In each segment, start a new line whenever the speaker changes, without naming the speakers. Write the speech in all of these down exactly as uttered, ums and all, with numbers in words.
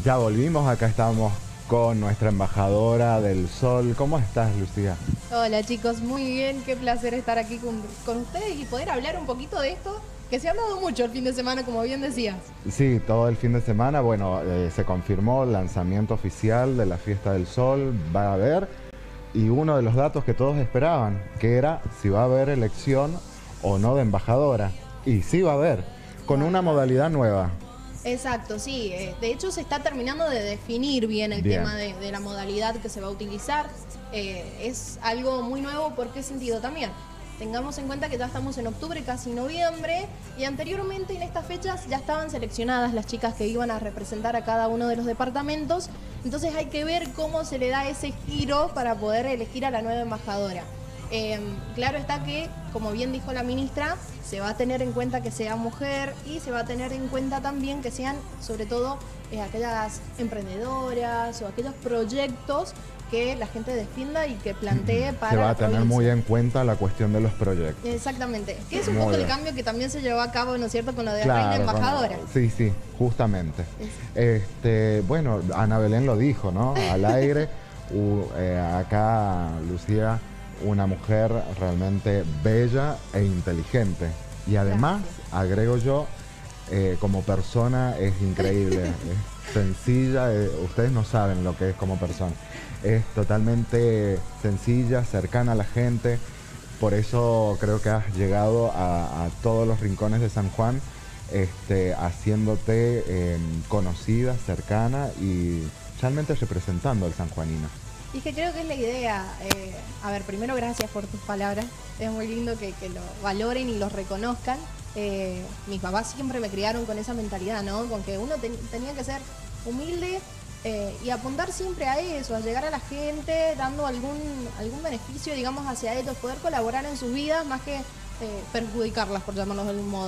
Ya volvimos, acá estamos con nuestra embajadora del sol. ¿Cómo estás, Lucía?
Hola chicos, muy bien, qué placer estar aquí con, con ustedes y poder hablar un poquito de esto, que se ha dado mucho el fin de semana, como bien decías.
Sí, todo el fin de semana, bueno, eh, se confirmó el lanzamiento oficial de la Fiesta del Sol, va a haber, y uno de los datos que todos esperaban, que era si va a haber elección o no de embajadora. Y sí va a haber, con una modalidad nueva.
Exacto, sí. eh, De hecho, se está terminando de definir bien el
Bien.
tema de, de la modalidad que se va a utilizar. Eh, es algo muy nuevo, ¿por qué sentido también? Tengamos en cuenta que ya estamos en octubre, casi noviembre, y anteriormente en estas fechas ya estaban seleccionadas las chicas que iban a representar a cada uno de los departamentos. Entonces hay que ver cómo se le da ese giro para poder elegir a la nueva embajadora. Eh, claro está que, como bien dijo la ministra, se va a tener en cuenta que sea mujer y se va a tener en cuenta también que sean, sobre todo, eh, aquellas emprendedoras o aquellos proyectos que la gente defienda y que plantee para
Se va
la
a tener
provincia.
muy en cuenta la cuestión de los proyectos.
Exactamente, que es un
Muy
poco el
bien.
cambio que también se llevó a cabo, ¿no es cierto?, con lo de la
Claro,
reina
con-
embajadora.
sí, sí, justamente.
Es-
Este, bueno, Ana Belén lo dijo, ¿no? Al aire, u- eh, acá Lucía, una mujer realmente bella e inteligente. Y además, agrego yo, eh, como persona es increíble, es sencilla, eh, ustedes no saben lo que es como persona. Es totalmente sencilla, cercana a la gente, por eso creo que has llegado a, a todos los rincones de San Juan, este, haciéndote eh, conocida, cercana y realmente representando al sanjuanino.
Y que creo que es la idea. eh, a ver, primero gracias por tus palabras. Es muy lindo que, que lo valoren y los reconozcan. Eh, mis papás siempre me criaron con esa mentalidad, ¿no? Con que uno ten- tenía que ser humilde eh, y apuntar siempre a eso, a llegar a la gente dando algún, algún beneficio, digamos, hacia ellos, poder colaborar en sus vidas más que eh, perjudicarlas, por llamarlos de algún modo.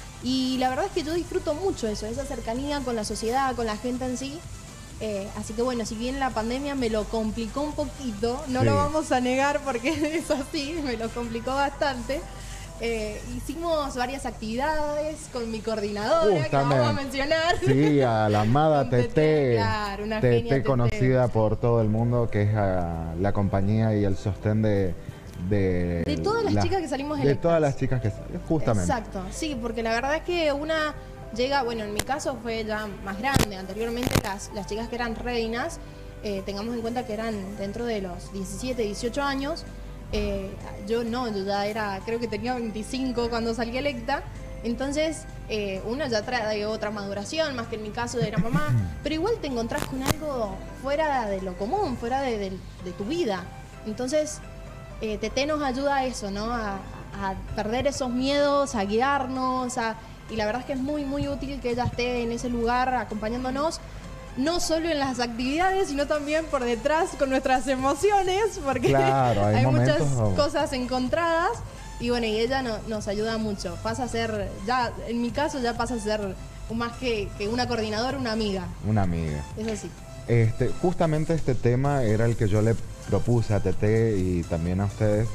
Y la verdad es que yo disfruto mucho eso, esa cercanía con la sociedad, con la gente en sí. Eh, así que bueno, si bien la pandemia me lo complicó un poquito, no
Sí.
lo vamos a negar porque es así, me lo complicó bastante. Eh, hicimos varias actividades con mi coordinadora, que vamos a
Justamente.
mencionar.
Sí, a la amada
Con Tete,
Tete,
claro, una genia
Tete
Tete.
conocida por todo el mundo, que es ah, la compañía y el sostén de... De,
De todas las
la-
chicas que salimos
De
electas.
todas las chicas que... Justamente.
Exacto, sí, porque la verdad es que una llega, bueno, en mi caso fue ya más grande. Anteriormente las, las chicas que eran reinas, eh, tengamos en cuenta que eran dentro de los diecisiete, dieciocho años. Eh, yo no, yo ya era, creo que tenía veinticinco cuando salí electa. Entonces, eh, uno ya trae otra maduración, más que en mi caso era mamá. Pero igual te encontrás con algo fuera de lo común, fuera de, de- de tu vida. Entonces, eh, Tete nos ayuda a eso, ¿no? A, a perder esos miedos, a guiarnos, a- y la verdad es que es muy, muy útil que ella esté en ese lugar acompañándonos, no solo en las actividades, sino también por detrás con nuestras emociones, porque
Claro, hay
hay muchas
momentos-
cosas encontradas, y bueno, y ella no- nos ayuda mucho. Pasa a ser, ya, en mi caso ya pasa a ser más que, que una coordinadora, una amiga,
Una amiga.
es así.
Este, justamente este tema era el que yo le propuse a Tete y también a ustedes,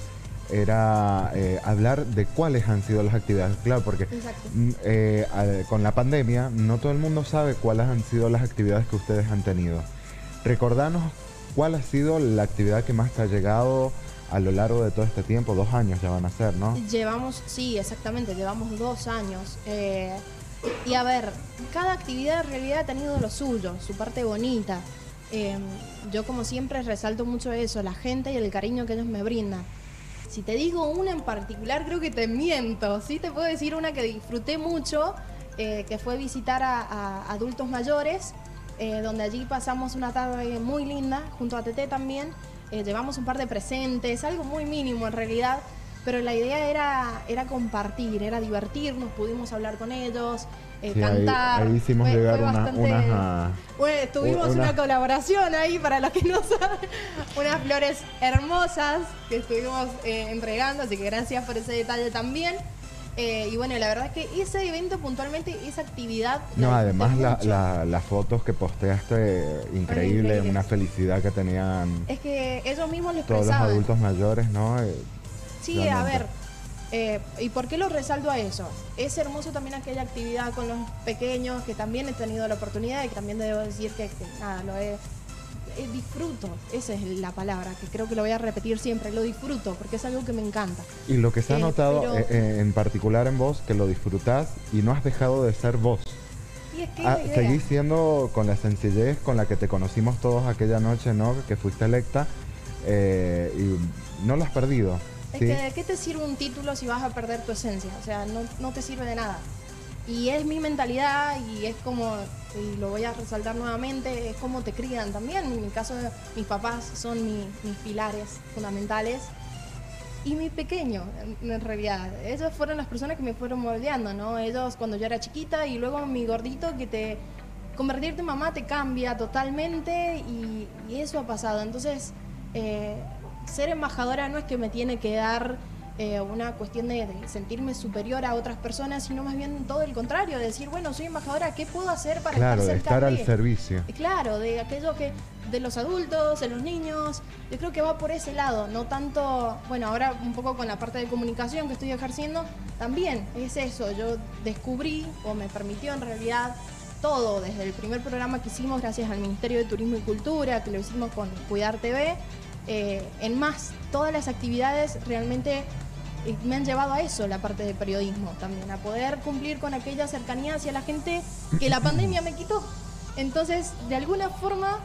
era eh, hablar de cuáles han sido las actividades. Claro, porque
Exacto.
mm, eh, al- con la pandemia no todo el mundo sabe cuáles han sido las actividades que ustedes han tenido. Recordanos cuál ha sido la actividad que más te ha llegado a lo largo de todo este tiempo. Dos años ya van a ser, ¿no?
Llevamos, sí, exactamente, llevamos dos años. Eh, y a ver, cada actividad en realidad ha tenido lo suyo, su parte bonita. Eh, yo como siempre resalto mucho eso, la gente y el cariño que ellos me brindan. Si te digo una en particular, creo que te miento. Sí te puedo decir una que disfruté mucho, eh, que fue visitar a, a adultos mayores, eh, donde allí pasamos una tarde muy linda, junto a Tete también. Eh, llevamos un par de presentes, algo muy mínimo en realidad, pero la idea era, era compartir, era divertirnos, pudimos hablar con ellos, eh,
Sí, ahí-
cantar.
ahí hicimos
Fue-
llegar
fue
una-
bastante-
unas, ah,
Bueno, tuvimos
una-
una colaboración ahí, para los que no saben, unas flores hermosas que estuvimos eh, entregando, así que gracias por ese detalle también. Eh, y bueno, la verdad es que ese evento puntualmente, esa actividad...
No,
la
además
disfruté
la-
mucho.
la- las fotos que posteaste, increíble,
increíbles.
una felicidad que tenían
Es que ellos mismos lo
todos los
expresaban.
adultos mayores, ¿no? Eh,
Sí, a
realmente.
ver, Eh, ¿Y por qué lo resalto a eso? Es hermoso también aquella actividad con los pequeños, que también he tenido la oportunidad y que también debo decir que, que nada, lo he, eh, disfruto, esa es la palabra, que creo que lo voy a repetir siempre, lo disfruto, porque es algo que me encanta.
Y lo que se ha
Eh,
notado
pero-
eh, en particular en vos, que lo disfrutás y no has dejado de ser vos.
Y es que
Ah,
es la idea.
seguís siendo con la sencillez con la que te conocimos todos aquella noche, ¿no? Que fuiste electa, eh, y no lo has perdido.
Es
¿sí?
que ¿de qué te sirve un título si vas a perder tu esencia? O sea, no, no te sirve de nada. Y es mi mentalidad y es como, y lo voy a resaltar nuevamente, es como te crían también. En mi caso, mis papás son mi- mis pilares fundamentales. Y mi pequeño, en, en realidad. Ellos fueron las personas que me fueron moldeando, ¿no? Ellos cuando yo era chiquita y luego mi gordito que te... Convertirte en mamá te cambia totalmente y, y eso ha pasado. Entonces, eh, ser embajadora no es que me tiene que dar eh, una cuestión de, de sentirme superior a otras personas, sino más bien todo el contrario, de decir, bueno, soy embajadora, ¿qué puedo hacer para
Claro,
estar
de
cerca
estar
de?
al servicio.
Claro, de aquello que, de los adultos, de los niños, yo creo que va por ese lado, no tanto, bueno, ahora un poco con la parte de comunicación que estoy ejerciendo, también es eso, yo descubrí, o me permitió en realidad, todo, desde el primer programa que hicimos gracias al Ministerio de Turismo y Cultura, que lo hicimos con Cuidar T V, eh, en más, todas las actividades realmente eh, me han llevado a eso, la parte de periodismo también, a poder cumplir con aquella cercanía hacia la gente que la pandemia me quitó. Entonces, de alguna forma,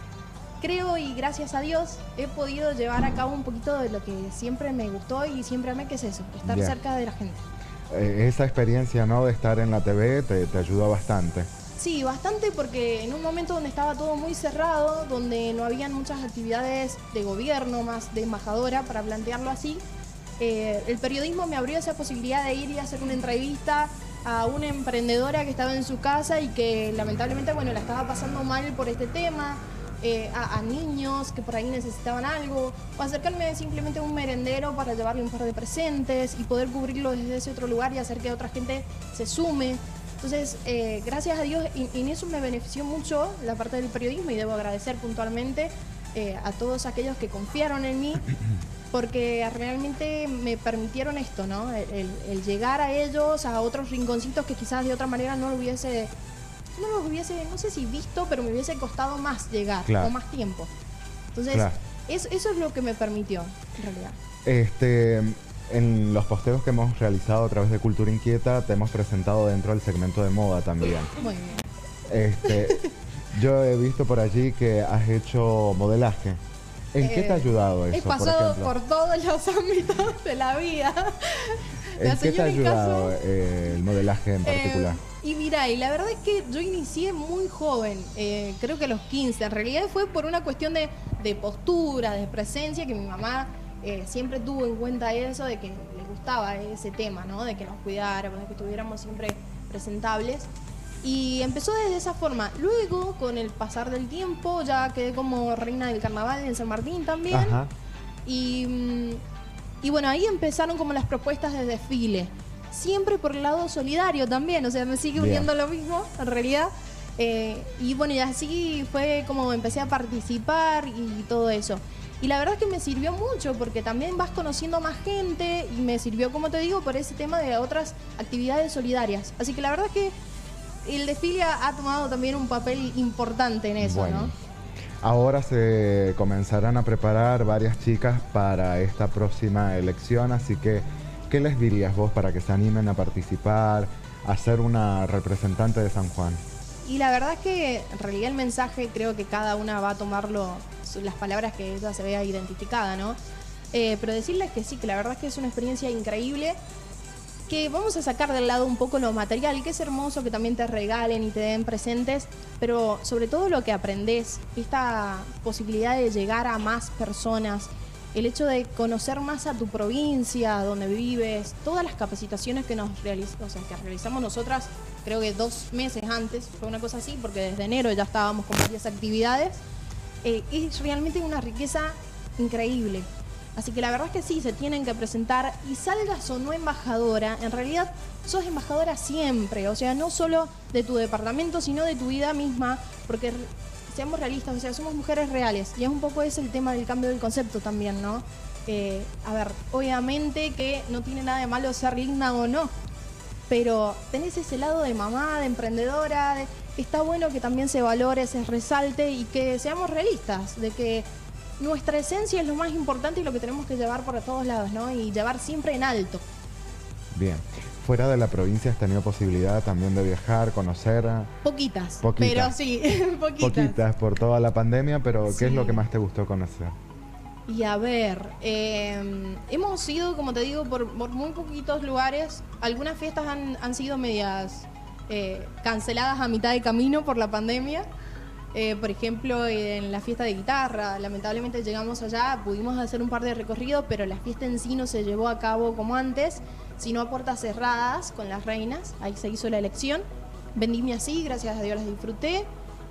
creo y gracias a Dios he podido llevar a cabo un poquito de lo que siempre me gustó y siempre amé, que es eso, estar
Ya.
cerca de la gente.
Eh, esa experiencia, ¿no? De estar en la T V te, te ayudó bastante.
Sí, bastante, porque en un momento donde estaba todo muy cerrado, donde no habían muchas actividades de gobierno, más de embajadora, para plantearlo así, eh, el periodismo me abrió esa posibilidad de ir y hacer una entrevista a una emprendedora que estaba en su casa y que lamentablemente, bueno, la estaba pasando mal por este tema, eh, a, a niños que por ahí necesitaban algo, o acercarme simplemente a un merendero para llevarle un par de presentes y poder cubrirlo desde ese otro lugar y hacer que otra gente se sume. Entonces, eh, gracias a Dios, y, y en eso me benefició mucho la parte del periodismo y debo agradecer puntualmente eh, a todos aquellos que confiaron en mí, porque realmente me permitieron esto, ¿no? El, el- el llegar a ellos, a otros rinconcitos que quizás de otra manera no lo hubiese, no lo hubiese, no sé si visto, pero me hubiese costado más llegar,
Claro.
o más tiempo. Entonces,
Claro.
es- eso es lo que me permitió, en realidad.
Este, en los posteos que hemos realizado a través de Cultura Inquieta, te hemos presentado dentro del segmento de moda también.
Muy bien.
Este, yo he visto por allí que has hecho modelaje. ¿En qué te ha
Eh,
ayudado eso,
He pasado
por
por,
ejemplo?
todos los ámbitos de la vida. La
¿En qué te ha
señora en
ayudado
caso,
eh, el modelaje en particular?
Eh, y mira, y la verdad es que yo inicié muy joven, eh, creo que a los quince. En realidad fue por una cuestión de, de postura, de presencia, que mi mamá eh, siempre tuvo en cuenta eso, de que le gustaba ese tema, ¿no? De que nos cuidáramos, de que estuviéramos siempre presentables. Y empezó desde esa forma. Luego, con el pasar del tiempo, ya quedé como reina del carnaval en San Martín también.
Ajá.
Y, mm, y bueno, ahí empezaron como las propuestas de desfile. Siempre por el lado solidario también, o sea, me sigue
Bien.
uniendo lo mismo, en realidad. Eh, y bueno, y así fue como empecé a participar y todo eso. Y la verdad es que me sirvió mucho, porque también vas conociendo más gente y me sirvió, como te digo, por ese tema de otras actividades solidarias. Así que la verdad es que el desfile ha ha tomado también un papel importante en eso,
Bueno.
¿no?
Ahora se comenzarán a preparar varias chicas para esta próxima elección, así que, ¿qué les dirías vos para que se animen a participar, a ser una representante de San Juan?
Y la verdad es que en realidad el mensaje creo que cada una va a tomarlo, su- las palabras que ella se vea identificada, ¿no? Eh, pero decirles que sí, que la verdad es que es una experiencia increíble, que vamos a sacar del lado un poco lo material, que es hermoso que también te regalen y te den presentes, pero sobre todo lo que aprendés, esta posibilidad de llegar a más personas, el hecho de conocer más a tu provincia, donde vives, todas las capacitaciones que nos realiz- o sea, que realizamos nosotras, creo que dos meses antes, fue una cosa así, porque desde enero ya estábamos con varias actividades, eh, es realmente una riqueza increíble. Así que la verdad es que sí, se tienen que presentar, y salgas o no embajadora, en realidad sos embajadora siempre, o sea, no solo de tu departamento, sino de tu vida misma, porque seamos realistas, o sea, somos mujeres reales. Y es un poco ese el tema del cambio del concepto también, ¿no? Eh, a ver, obviamente que no tiene nada de malo ser linda o no, pero tenés ese lado de mamá, de emprendedora, de, está bueno que también se valore, se resalte y que seamos realistas, de que nuestra esencia es lo más importante y lo que tenemos que llevar por todos lados, ¿no? Y llevar siempre en alto.
Bien. Fuera de la provincia, ¿has tenido posibilidad también de viajar, conocer?
Poquitas,
Poquitas.
pero sí, poquitas.
Poquitas por toda la pandemia, pero ¿qué
Sí.
es lo que más te gustó conocer?
Y a ver, eh, hemos ido, como te digo, por, por muy poquitos lugares. Algunas fiestas han, han sido medias eh, canceladas a mitad de camino por la pandemia. Eh, por ejemplo, en la fiesta de guitarra, lamentablemente llegamos allá, pudimos hacer un par de recorridos, pero la fiesta en sí no se llevó a cabo como antes, sino a puertas cerradas con las reinas. Ahí se hizo la elección. Vendimia sí, gracias a Dios las disfruté.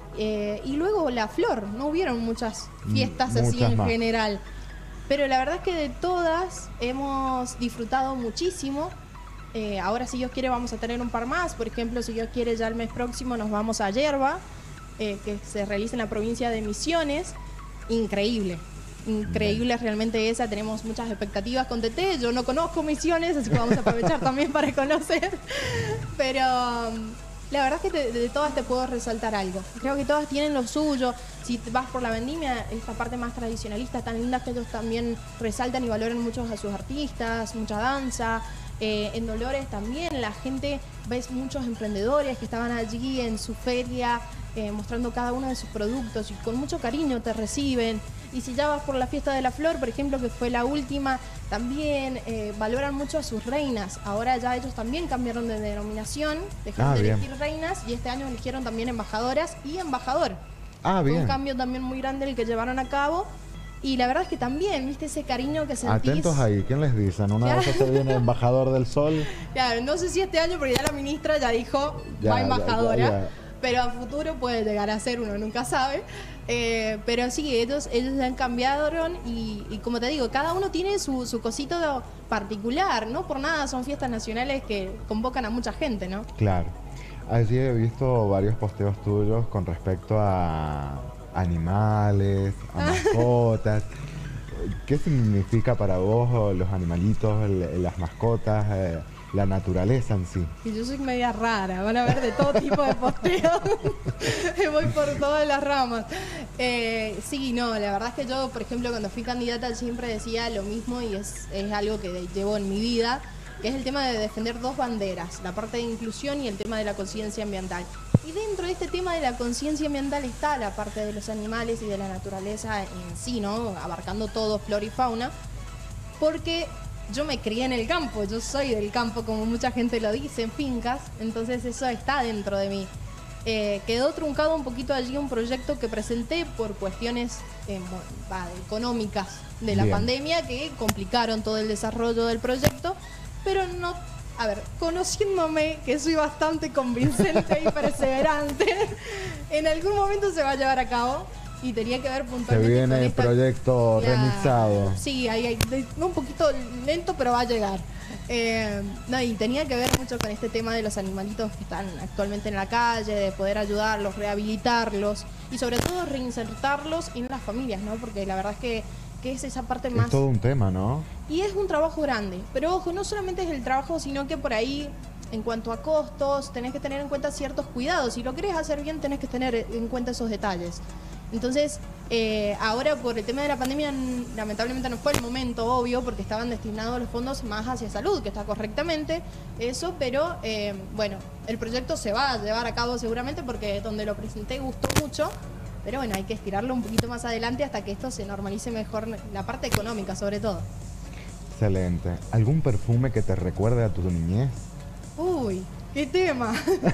Eh, y luego la flor, no hubieron muchas fiestas
Muchas
así en
más.
general. Pero la verdad es que de todas hemos disfrutado muchísimo. Eh, ahora, si Dios quiere, vamos a tener un par más. Por ejemplo, si Dios quiere, ya el mes próximo nos vamos a Yerba, eh, que se realiza en la provincia de Misiones. Increíble. Increíble realmente esa. Tenemos muchas expectativas con T T. Yo no conozco Misiones, así que vamos a aprovechar también para conocer. Pero um, la verdad es que de, de todas te puedo resaltar algo. Creo que todas tienen lo suyo. Si vas por la vendimia, esta parte más tradicionalista, tan linda, que ellos también resaltan y valoran mucho a sus artistas, mucha danza. Eh, en Dolores también la gente, ves muchos emprendedores que estaban allí en su feria eh, mostrando cada uno de sus productos y con mucho cariño te reciben. Y si ya vas por la fiesta de la flor, por ejemplo, que fue la última, también eh, valoran mucho a sus reinas. Ahora ya ellos también cambiaron de denominación, dejaron
Ah,
de
bien.
elegir reinas y este año eligieron también embajadoras y embajador.
Ah,
Fue
bien.
un cambio también muy grande el que llevaron a cabo. Y la verdad es que también, viste, ese cariño que sentís.
Atentos ahí, ¿quién les dice? En una
Claro.
vez se viene embajador del sol.
Claro, no sé si este año, porque ya la ministra ya dijo,
Ya,
va
ya,
embajadora,
ya, ya.
pero a futuro puede llegar a ser, uno nunca sabe. Eh, pero sí, ellos, ellos ya han cambiado y, y como te digo, cada uno tiene su, su cosito de- particular, no por nada son fiestas nacionales que convocan a mucha gente, ¿no?
Claro. Allí he visto varios posteos tuyos con respecto a animales, a mascotas. ¿Qué significa para vos los animalitos, el- las mascotas, eh, la naturaleza en sí?
Y yo soy media rara, van a ver de todo tipo de posteos. Voy por todas las ramas. Eh, sí, no, la verdad es que yo, por ejemplo, cuando fui candidata siempre decía lo mismo y es, es algo que llevo en mi vida, que es el tema de defender dos banderas, la parte de inclusión y el tema de la conciencia ambiental. Y dentro de este tema de la conciencia ambiental está la parte de los animales y de la naturaleza en sí, ¿no? Abarcando todo, flora y fauna, porque yo me crié en el campo, yo soy del campo, como mucha gente lo dice, en fincas, entonces eso está dentro de mí. Eh, quedó truncado un poquito allí un proyecto que presenté por cuestiones eh, mo- va, económicas de la
Bien.
pandemia que complicaron todo el desarrollo del proyecto, pero no, a ver, conociéndome que soy bastante convincente y perseverante, en algún momento se va a llevar a cabo y tenía que ver
Se
puntualmente
viene
con
el
esta-
proyecto
Ya,
remixado.
Sí, ahí, ahí, de- un poquito lento, pero va a llegar. Eh, no, y tenía que ver mucho con este tema de los animalitos que están actualmente en la calle, de poder ayudarlos, rehabilitarlos y sobre todo reinsertarlos en las familias, ¿no? Porque la verdad es que, que es esa parte más...
Es todo un tema, ¿no?
Y es un trabajo grande, pero ojo, no solamente es el trabajo, sino que por ahí, en cuanto a costos, tenés que tener en cuenta ciertos cuidados. Si lo querés hacer bien, tenés que tener en cuenta esos detalles. Entonces, eh, ahora por el tema de la pandemia, n- lamentablemente no fue el momento, obvio, porque estaban destinados los fondos más hacia salud, que está correctamente eso, pero eh, bueno, el proyecto se va a llevar a cabo seguramente porque donde lo presenté gustó mucho, pero bueno, hay que estirarlo un poquito más adelante hasta que esto se normalice mejor, la parte económica sobre todo.
Excelente. ¿Algún perfume que te recuerde a tu niñez?
Uy, qué tema.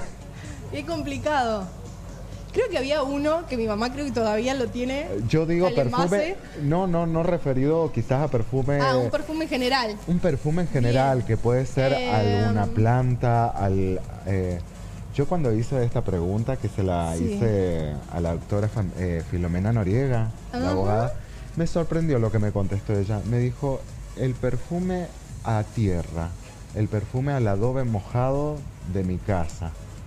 Qué complicado. Creo que había uno que mi mamá creo que todavía lo tiene.
Yo digo
al
perfume,
envase.
no, no, no referido quizás a perfume.
Ah, un perfume en general.
Un perfume en general,
Bien.
que puede ser
Eh,
alguna planta, al... eh, yo cuando hice esta pregunta, que se la
Sí.
hice a la doctora Fam- eh, Filomena Noriega, la
Ajá.
abogada, me sorprendió lo que me contestó ella. Me dijo, el perfume a tierra, el perfume al adobe mojado de mi casa.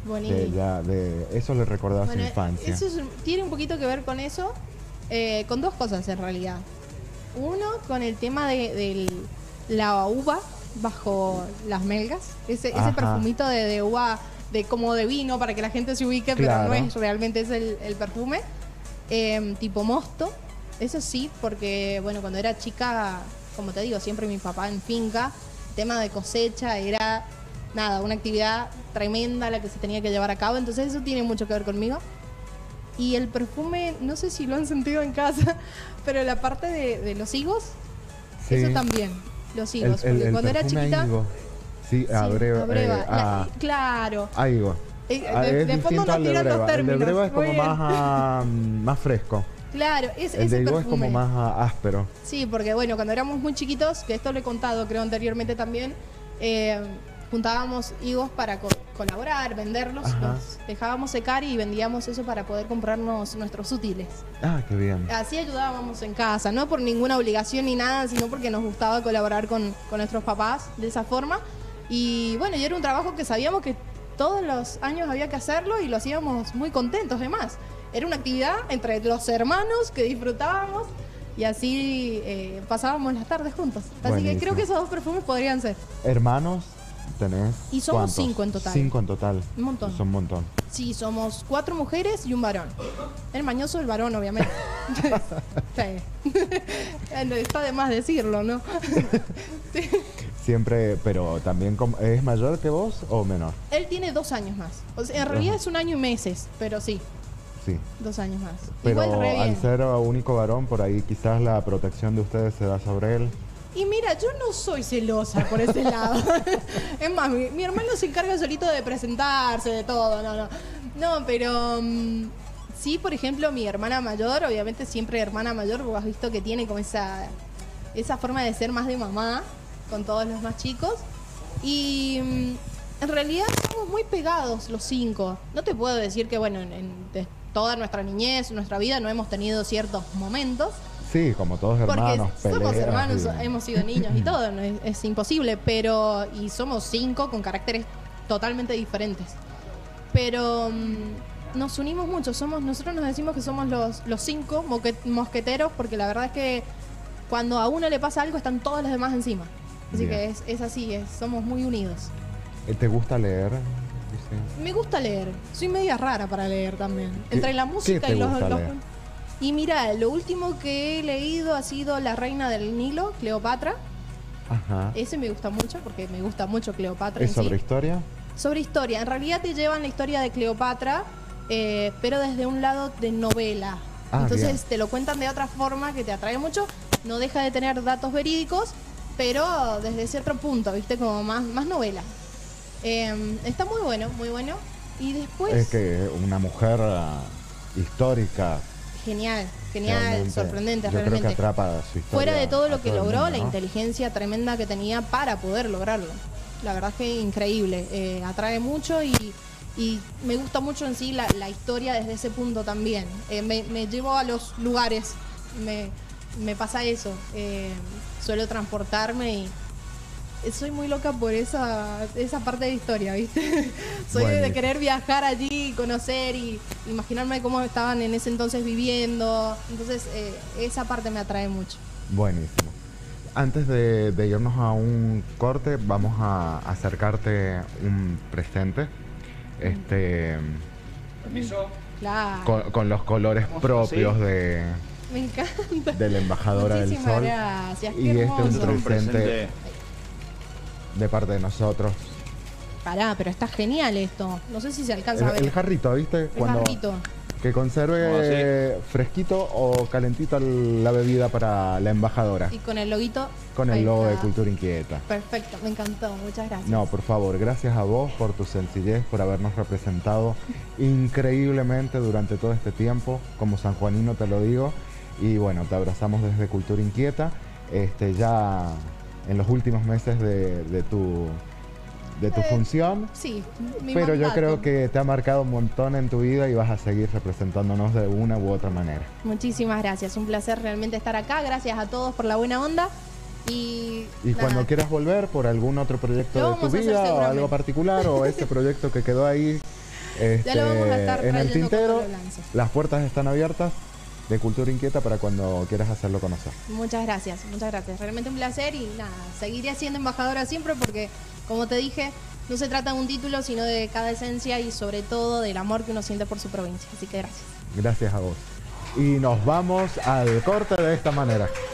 Buenísimo.
De, ya, de, eso le recordaba
Bueno,
su infancia.
eso es- tiene un poquito que ver con eso, eh, con dos cosas en realidad. Uno, con el tema de, de la uva bajo las melgas, ese, ese
Ajá.
perfumito de, de uva, de como de vino para que la gente se ubique,
Claro.
pero no es realmente es el, el perfume, eh, tipo mosto. Eso sí, porque bueno, cuando era chica, como te digo, siempre mi papá en finca, tema de cosecha era nada, una actividad tremenda la que se tenía que llevar a cabo, entonces eso tiene mucho que ver conmigo. Y el perfume, no sé si lo han sentido en casa, pero la parte de, de los higos,
Sí.
eso también, los
El,
higos,
el-
porque
el
cuando era
perfume a
chiquita...
higo. Sí,
sí,
a breva.
a breva,
eh,
la-
a-
claro.
a higo.
Eh,
Ah,
de-
es
de fondo
distinto
nos
al de
tiran los
breva. El de
términos,
breva es
muy
como
bien.
más, ah, más fresco.
Claro, es,
El
ese
de higo es
perfume.
como más ah, áspero.
Sí, porque bueno, cuando éramos muy chiquitos, que esto lo he contado creo anteriormente también, eh, juntábamos higos para co- colaborar, venderlos,
Ajá.
los dejábamos secar y vendíamos eso para poder comprarnos nuestros útiles.
Ah, qué bien.
Así ayudábamos en casa, no por ninguna obligación ni nada, sino porque nos gustaba colaborar con, con nuestros papás de esa forma. Y bueno, y era un trabajo que sabíamos que todos los años había que hacerlo y lo hacíamos muy contentos además. Era una actividad entre los hermanos que disfrutábamos y así eh, pasábamos las tardes juntos. Así que
Buenísimo.
creo que esos dos perfumes podrían ser.
Hermanos, tenés.
Y somos
¿cuántos?
cinco en total.
Cinco en total.
Un montón.
Son un montón.
Sí, somos cuatro mujeres y un varón. El mañoso el varón, obviamente. Sí. Está de más decirlo, ¿no? Sí.
Siempre, pero también com- ¿es mayor que vos o menor?
Él tiene dos años más. O sea, en realidad
Ajá.
es un año y meses, pero sí,
Sí.
dos años más.
Pero
Igual re bien.
al ser único varón, por ahí quizás la protección de ustedes se da sobre él.
Y mira, yo no soy celosa por ese lado. Es más, mi, mi hermano se encarga solito de presentarse, de todo, no, no. No, pero mm, sí, por ejemplo, mi hermana mayor, obviamente siempre hermana mayor, vos has visto que tiene como esa, esa forma de ser más de mamá con todos los más chicos. Y mm, en realidad somos muy pegados los cinco. No te puedo decir que, bueno, en, en de toda nuestra niñez, nuestra vida, no hemos tenido ciertos momentos.
Sí, como todos
Porque
hermanos.
somos
peleas
hermanos,
y-
hemos sido niños y todo, no es, es imposible, pero y somos cinco con caracteres totalmente diferentes. Pero mm, nos unimos mucho, somos nosotros nos decimos que somos los, los cinco moque- mosqueteros, porque la verdad es que cuando a uno le pasa algo están todos los demás encima. Así
Bien.
que es, es así, es, somos muy unidos.
Eh, ¿Te gusta leer? Dice.
Me gusta leer, soy media rara para leer también.
¿Qué-
Entre la
qué
música
te
y los,
gusta
los-
leer?
Y mira, lo último que he leído ha sido La Reina del Nilo, Cleopatra.
Ajá.
Ese me gusta mucho porque me gusta mucho Cleopatra.
¿Es
en
sobre
sí.
historia?
Sobre historia. En realidad te llevan la historia de Cleopatra, eh, pero desde un lado de novela.
Ah,
Entonces
bien.
te lo cuentan de otra forma que te atrae mucho. No deja de tener datos verídicos, pero desde ese otro punto, ¿viste? Como más, más novela. Eh, está muy bueno, muy bueno. Y después...
Es que una mujer ah, histórica.
Genial, genial,
realmente,
sorprendente,
yo creo
realmente.
que atrapa su historia.
Fuera de todo
a
lo que
el
logró,
mundo,
la
¿no?
inteligencia tremenda que tenía para poder lograrlo. La verdad es que increíble, eh, atrae mucho y, y me gusta mucho en sí la, la historia desde ese punto también. Eh, me, me llevo a los lugares, me, me pasa eso, eh, suelo transportarme y soy muy loca por esa, esa parte de historia, ¿viste? Soy de
Buenísimo.
querer viajar allí, conocer y imaginarme cómo estaban en ese entonces viviendo. Entonces, eh, esa parte me atrae mucho.
Buenísimo. Antes de, de irnos a un corte, vamos a acercarte un presente. Este,
Claro.
con, con los colores propios de,
Me encanta.
de la embajadora del
Muchísimas
sol.
gracias. Qué
Y este
hermoso.
un
Un
presente
presente.
de parte de nosotros.
Pará, pero está genial esto. No sé si se alcanza a
El,
ver.
el jarrito, ¿viste?
El jarrito.
Que conserve
Oh, sí.
eh, fresquito o calentito la bebida para la embajadora.
Y con el loguito.
Con el
ahí
logo de
está.
Cultura Inquieta.
Perfecto, me encantó. Muchas gracias.
No, por favor, gracias a vos por tu sencillez, por habernos representado increíblemente durante todo este tiempo, como sanjuanino te lo digo, y bueno, te abrazamos desde Cultura Inquieta, este, ya en los últimos meses de, de tu, de tu
Eh,
función,
Sí, mi
pero yo
mandato.
creo que te ha marcado un montón en tu vida y vas a seguir representándonos de una u otra manera.
Muchísimas gracias. Un placer realmente estar acá. Gracias a todos por la buena onda. Y,
Y
nada,
cuando quieras volver por algún otro proyecto
Lo
de tu
vamos a hacer
vida o
seguramente.
algo particular o ese proyecto que quedó ahí Este,
Ya lo vamos a estar
en el
trayendo
tintero,
cuando lo lance.
las puertas están abiertas de Cultura Inquieta para cuando quieras hacerlo conocer.
Muchas gracias, muchas gracias. Realmente un placer y nada, seguiré siendo embajadora siempre porque, como te dije, no se trata de un título, sino de cada esencia y sobre todo del amor que uno siente por su provincia. Así que gracias.
Gracias a vos. Y nos vamos al corte de esta manera.